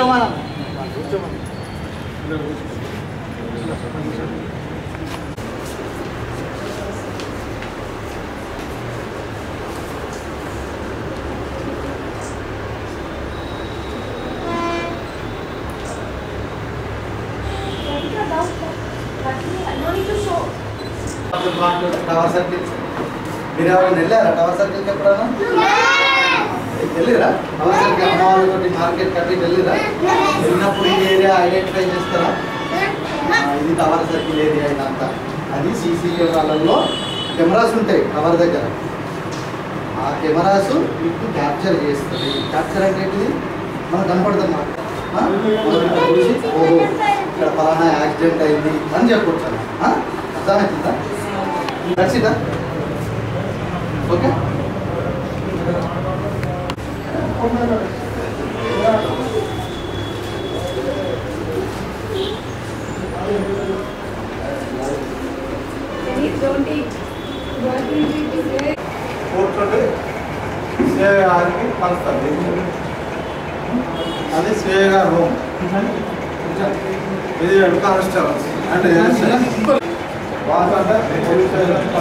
కూర్చోమన్నా tower circle మీరు ఎవరైనా వెళ్ళారా టవర్ సర్కిల్కి ఎప్పుడైనా వెళ్ళిరా టవర్ సర్కిల్ అమ్మవాళ్ళతోటి మార్కెట్ కట్టి వెళ్ళిరా వెళ్ళినప్పుడు ఈ ఏరియా ఐడెంటిఫై చేస్తారా ఇది టవర్ సర్కిల్ ఏరియా ఇదంతా అది సీసీ కెమెరాలలో కెమెరాస్ ఉంటాయి టవర్ దగ్గర ఆ కెమెరాస్ మీకు క్యాప్చర్ చేస్తుంది క్యాప్చర్ అంటే మనకు కనపడుతుంది చూసి ఓహో ఇక్కడ ఫలానా యాక్సిడెంట్ అయింది అని చెప్పొచ్చు అర్థమవుతుందా నచ్చిందా ఓకే కోర్టు శ్రేయగారికి కలుస్తుంది అది శ్రేయగారు హోమ్ ఇది కానిస్టేబుల్స్ అంటే వాళ్ళంటే police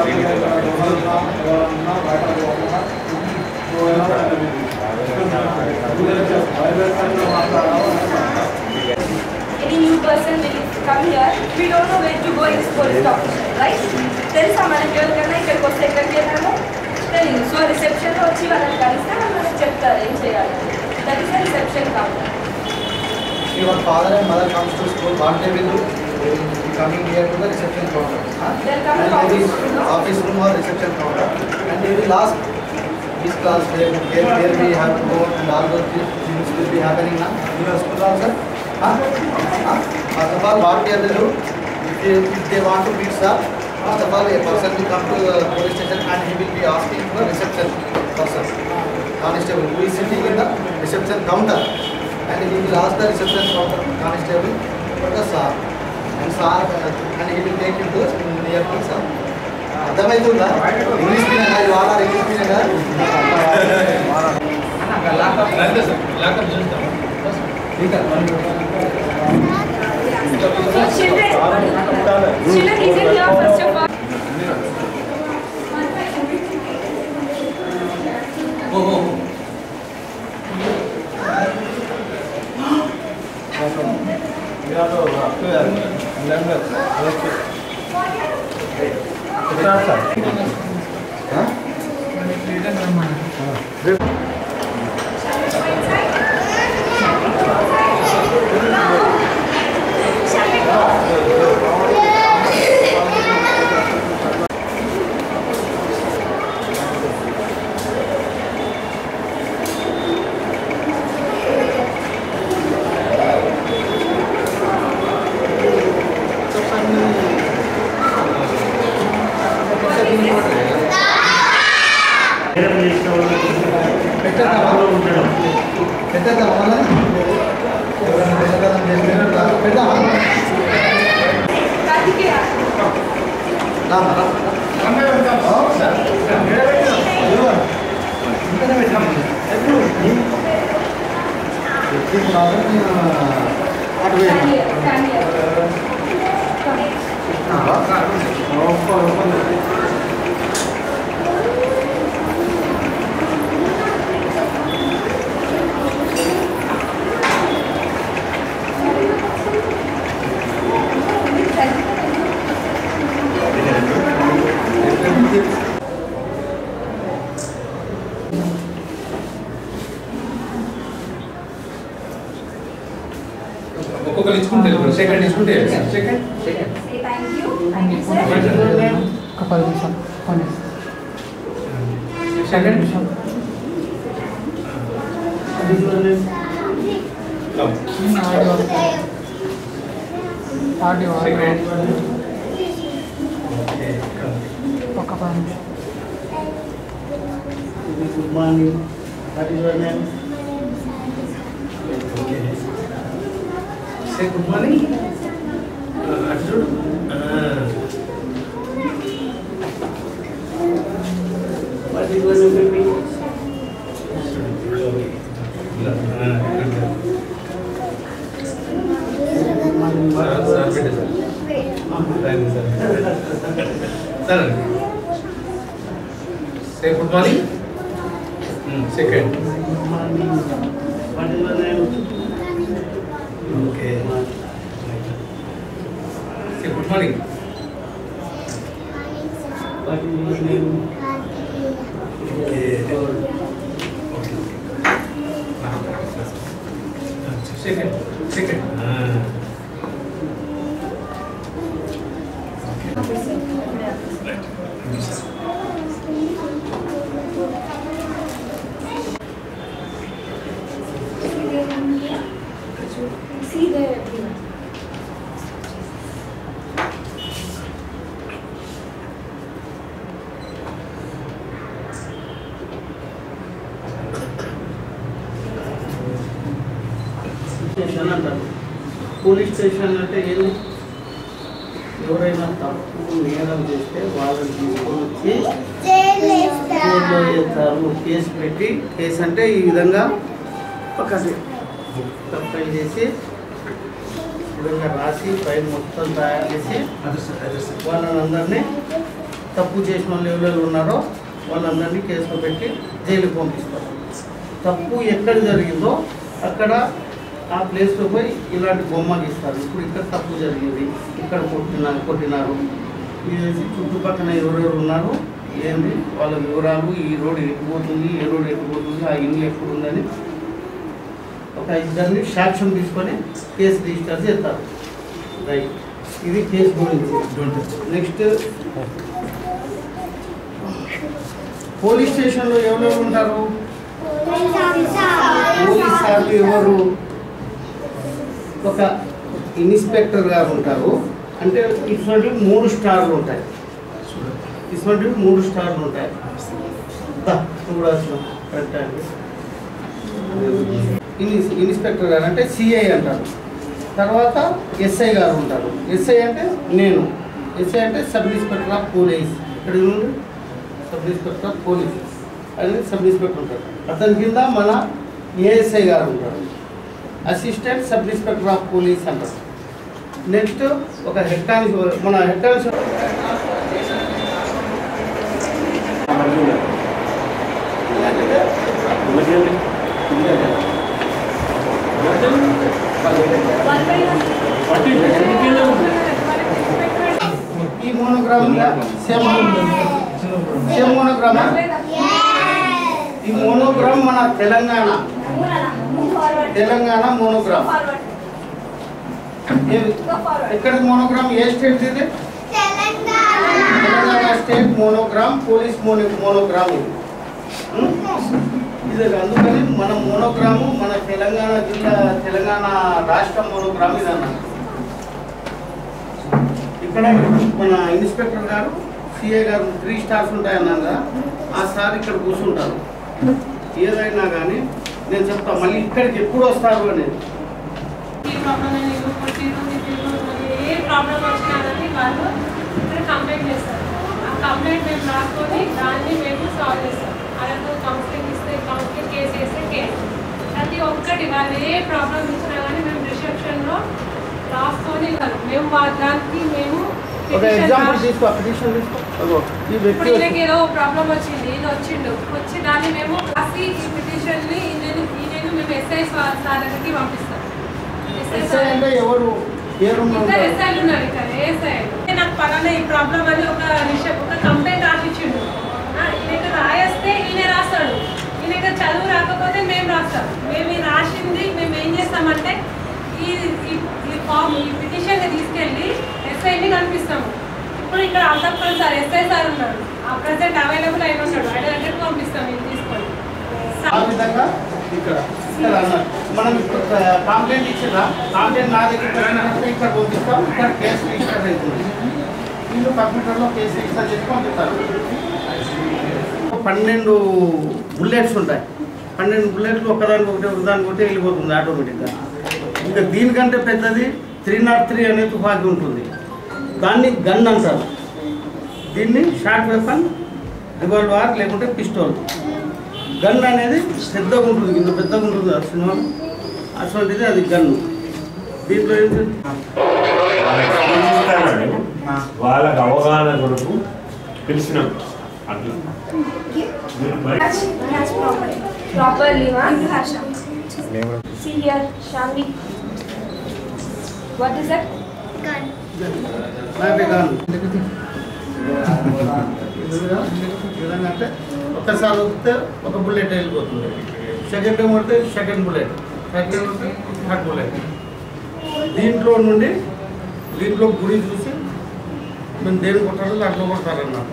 Any new person will come here. We don't know where to go in this police officer, right? There is some manager can I can go secretary hello. Telling so reception lo vachi valani kaliste manaku cheptaru em cheyali. That is the reception counter. Your father and mother comes to school. What they will do? They will be coming here to the reception counter. They'll come to office room or reception counter, and they will ask this class where we have to go, and all those things will be happening now. In your school also. First of all, what they will do? If they want to meet sir, first of all, a person will come to the police station and he will be asking for reception person, constable who is sitting in the reception counter, and he will ask the reception counter constable for the sir, and he will take him to the nearby sir. అర్థమవుతుందా English మీద వాళ్ళ English మీద children isn't here first of all. Second తీసుకుంటే second second good morning what is your name Say good morning. Arjun. What is your baby? Sir. Say good morning. Second. What is your name? Okay. Say good morning. What is your name? Okay. Second. Second. See there everyone. Station అంటారు. Police station అంటే ఏంది? ఎవరైనా తప్పు నేరం చేస్తే వాళ్ళని తీసుకొని వచ్చి జైల్లో వేస్తారు. కేసు పెట్టి, కేసు అంటే ఈ విధంగా ఒక ఫైల్ చేసి ఈ విధంగా రాసి ఫైల్ మొత్తం తయారు చేసి వాళ్ళందరినీ తప్పు చేసిన వాళ్ళు ఎవరెవరు ఉన్నారో వాళ్ళందరినీ కేసులో పెట్టి జైలుకి పంపిస్తారు. తప్పు ఎక్కడ జరిగిందో అక్కడ ఆ ప్లేస్లో పోయి ఇలాంటి బొమ్మ గీస్తారు. ఇప్పుడు ఇక్కడ తప్పు జరిగింది, ఇక్కడ కొట్టినారు ఇది చుట్టుపక్కల ఎవరెవరు ఉన్నారు ఏంది వాళ్ళ వివరాలు, ఈ రోడ్డు ఎట్టుపోతుంది, ఏ రోడ్డు ఎట్టుపోతుంది, ఆ ఇల్లు ఎప్పుడు ఉందని ఒక ఇద్దరిని సాక్ష్యం తీసుకొని కేసు రిజిస్టర్ చేస్తారు. రైట్, ఇది కేసు గురించి. నెక్స్ట్ పోలీస్ స్టేషన్లో ఎవరెవరు ఉంటారు? పోలీస్ సార్లు ఎవరు? ఒక ఇన్స్పెక్టర్ గారు ఉంటారు. అంటే ఇటువంటి 3 స్టార్లు ఉంటాయి. ఇటువంటి 3 స్టార్లు ఉంటాయి. ఇన్స్పెక్టర్ గారు అంటే సిఐ అంటారు. తర్వాత ఎస్ఐ గారు ఉంటారు. ఎస్ఐ అంటే నేను, ఎస్ఐ అంటే సబ్ ఇన్స్పెక్టర్ ఆఫ్ పోలీస్. ఇక్కడ నుండి సబ్ ఇన్స్పెక్టర్ ఆఫ్ పోలీస్ అనేది సబ్ ఇన్స్పెక్టర్ ఉంటారు. అతని కింద మన ఏఎస్ఐ గారు ఉంటారు. Assistant sub inspector of police అంటారు. నెక్స్ట్ ఒక హెడ్ కానిస్టేబుల్, మన హెడ్ కానిస్టేబుల్ ఈ మోనోగ్రామ్ సేమ్ మోనోగ్రామ్. ఈ మోనోగ్రామ్ మన తెలంగాణ మోనోగ్రామ్. ఎక్కడ మోనోగ్రామ్? ఏ స్టేట్ ఇది? Telangana state monogram, police monogram ఇది. అందుకని మన మోనోగ్రాము మన తెలంగాణ జిల్లా, తెలంగాణ రాష్ట్ర మోనోగ్రామ్ ఇది అన్నారు. ఇక్కడ మన ఇన్స్పెక్టర్ గారు, సిఐ గారు 3 స్టార్స్ ఉంటాయన్నారు కదా, ఆ సార్ ఇక్కడ కూర్చుంటారు. ఏదైనా కానీ నేను చెప్తాను మళ్ళీ ఇక్కడికి ఎప్పుడు వస్తారు అనేది. ఏ ప్రాబ్లం వచ్చినా కానీ వాళ్ళు ఇక్కడ కంప్లైంట్ చేస్తారు. ఆ కంప్లైంట్ మేము రాసుకొని దాన్ని మేము సాల్వ్ చేస్తాం. వాళ్ళతో కౌన్సిలింగ్ ఇస్తే కౌన్సిలింగ్, కేసు వేస్తే కేసు, ప్రతి ఒక్కటి వాళ్ళు ఏ ప్రాబ్లం ఇచ్చినా కానీ మేము రిసెప్షన్లో రాసుకొని మేము దానికి మేము ఒక ఎగ్జాంపుల్ తీసుకో, పిటిషన్ తీసుకో. ఈ వ్యక్తి ఈయనకి ఏదో ప్రాబ్లం వచ్చింది, ఈయన వచ్చి దాన్ని మేము రాసి ఈ పిటిషన్ని ఈయన మేము ఎస్ఐ సార్ దగ్గరికి పంపిస్తాం. ఎస్ఐ అంటే ఎవరు? ఏ రూమ్ లో ఉంటారు? ఎస్ఐలు ఉన్నారు ఇక్కడ. ఎస్ఐ నాకు పలానా ఈ ప్రాబ్లం అని ఒక కంప్లైంట్ రాసిచ్చిండు. ఈయనకి రాయేస్తే ఈయన రాస్తాడు. ఈయనకి చదువు రాకపోతే మేము రాస్తాం. మేము ఈ రాసింది మేము ఏం చేస్తామంటే ఈ ఫామ్, ఈ పిటిషన్ తీసుకెళ్ళి ఎస్ఐని కనిపిస్తాము. ఇప్పుడు ఇక్కడ అంతఃపురం సార్, ఎస్ఐ సార్ ఉన్నాడు, ఆ ప్రెసెంట్ అవైలబుల్ అయిన ఉన్నాడు, ఆయన దగ్గరికి పంపిస్తాం మేము తీసుకొని. ఆ విధంగా ఇక్కడ అన్నారు. మనం ఇప్పుడు కంప్లైంట్ ఇచ్చినా కంప్లైంట్ నా దగ్గర ఇక్కడ పంపిస్తాం. ఇక్కడ కేసు రిజిస్టర్ అవుతుంది. వీళ్ళు కంప్యూటర్లో కేసు రిజిస్టర్ చేసి పంపిస్తారు. 12 బుల్లెట్స్ ఉంటాయి. 12 బుల్లెట్లు ఒకదానికొకటి వెళ్ళిపోతుంది ఆటోమేటిక్గా. ఇంకా దీనికంటే పెద్దది 303 అనే తుపాకీ ఉంటుంది. దాన్ని గన్ అంటారు. దీన్ని షార్ట్ వెపన్, రివాల్వర్ లేకుంటే పిస్టోల్. గన్ అనేది పెద్దగా ఉంటుంది, ఇంత పెద్దగా ఉంటుంది ఆ సినిమా. అటువంటిది అది గన్. దీంట్లో ఏంటి వాళ్ళకి అవగాహన కొరకు తెలిసిన అట్లా Catch properly, ma'am. See here, Shanvi. What is that? అంటే ఒక్కసారి వస్తే ఒక బుల్లెట్ వెళ్ళిపోతుంది, సెకండ్ టైం కొడితే సెకండ్ బుల్లెట్, థర్డ్ టైం కొడితే థర్డ్ బుల్లెట్. దీంట్లో గుడి చూసి మేము దేని కొట్టాలో దాంట్లో కొడతారన్నారు.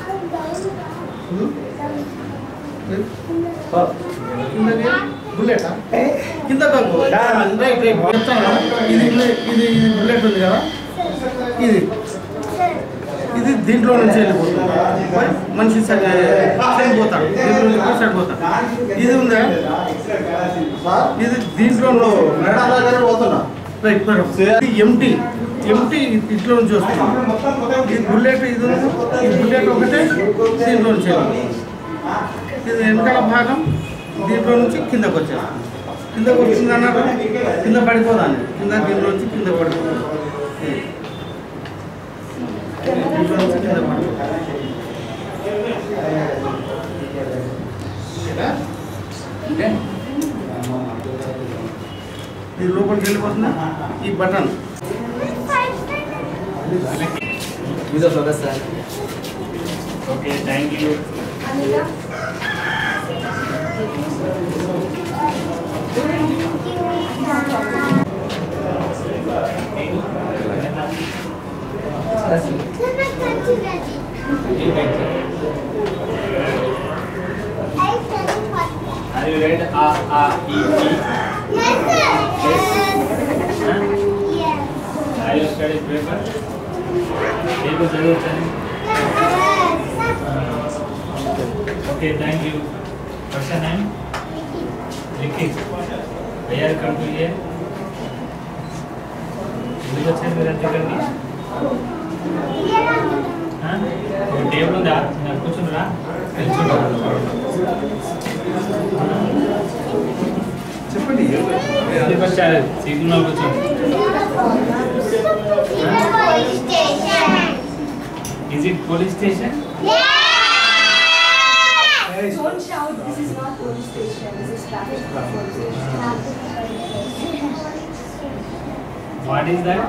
బుల్లెటా కింద రైట్ చెప్తాను. ఇది బుల్లెట్ ఉంది కదా, ఇది దీంట్లో నుంచి వెళ్ళిపోతుంది, మనిషి చనిపోతాడు, దీంట్లో నుంచి చనిపోతాడు. ఇది ఉందా, ఇది దీంట్లో పోతున్నా ఎంటీ ఇట్లో నుంచి వస్తుంది. ఈ బుల్లెట్ ఇది బుల్లెట్ ఒకటే దీంట్లో నుంచి ఇది వెనకాల భాగం దీంట్లో నుంచి కిందకు వచ్చేది. కిందకు వచ్చింది అన్నట్టు కింద పడిపోదాన్ని, దీంట్లో నుంచి కింద పడిపోతుంది, దీంట్లో నుంచి కింద పడిపోతుంది. ఇది లోపలికి వెళ్ళిపోతుందా ఈ button. Okay thank you. Anita. Are you ready? A, E, E. Yes, sir. Huh? Yes. Are you study paper? Paper जरूर चलें. Okay, thank you. What's your name? Vicky. Where come to here? ఎందుకు వచ్చారు మీరు దగ్గరికి? Table ఉందా? కూర్చున్నారా? చెప్పండి. ఎందుకు వచ్చారు? సీట్లో కూర్చోండి. Police station. Is it police station? Yes. Don't shout, this is not police station, this is traffic police station. What is that?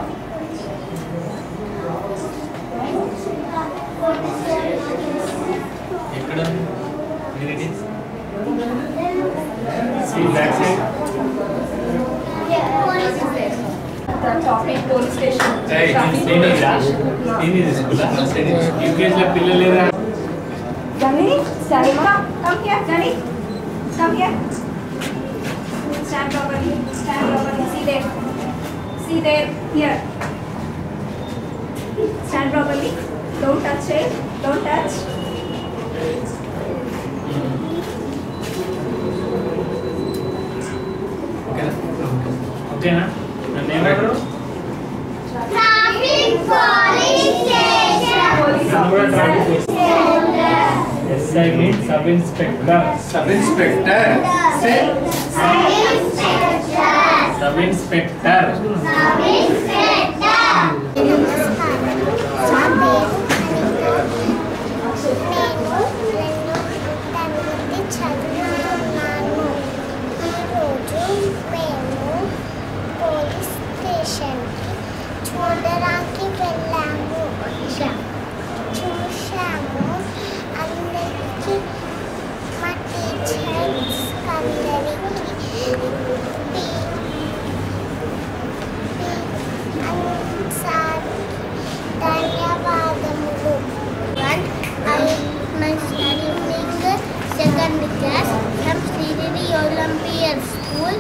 ఎక్కడ ఉంది? Where it is? See that side. The traffic police station. యూకేజీలో పిల్లలు లేరా? Gani, stand up. Come here, Gani. Come here. Stand properly. Stand properly. See there. See there. Here. Stand properly. Don't touch it. Don't touch. ఓకేనా? నన్ను ఏమంటారు? Traffic police station. Police నన్ను కూడా traffic officer. SI mean sub inspector. Sub inspector. Sub inspector. చూడడానికి వెళ్ళాము, చూసాము. అందరికీ మా టీచర్స్ అందరికీ ధన్యవాదములు. Second class from Sridevi olympiad school.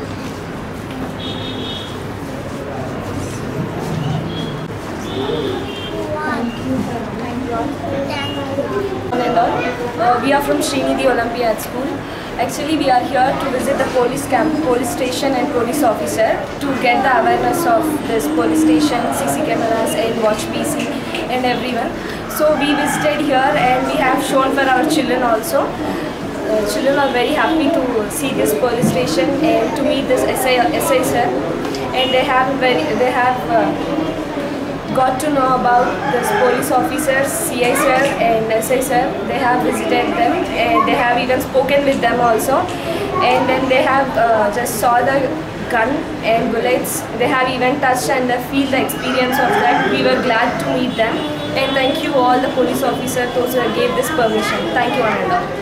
We are from Srinidhi Olympiad School. Actually, we are here to visit the police camp, police station and police officer to get the awareness of this police station, CC cameras and watch PC and everyone. So we visited here and we have shown for our children also. Children are very happy to see this police station and to meet this SI sir. And they have got to know about this police officers, CI sir and SI sir. They have visited them and they have even spoken with them also. And then they have just saw the gun and bullets. They have even touched and feel the experience of that. We were glad to meet them. And thank you all the police officers who gave this permission. Thank you, Ananda.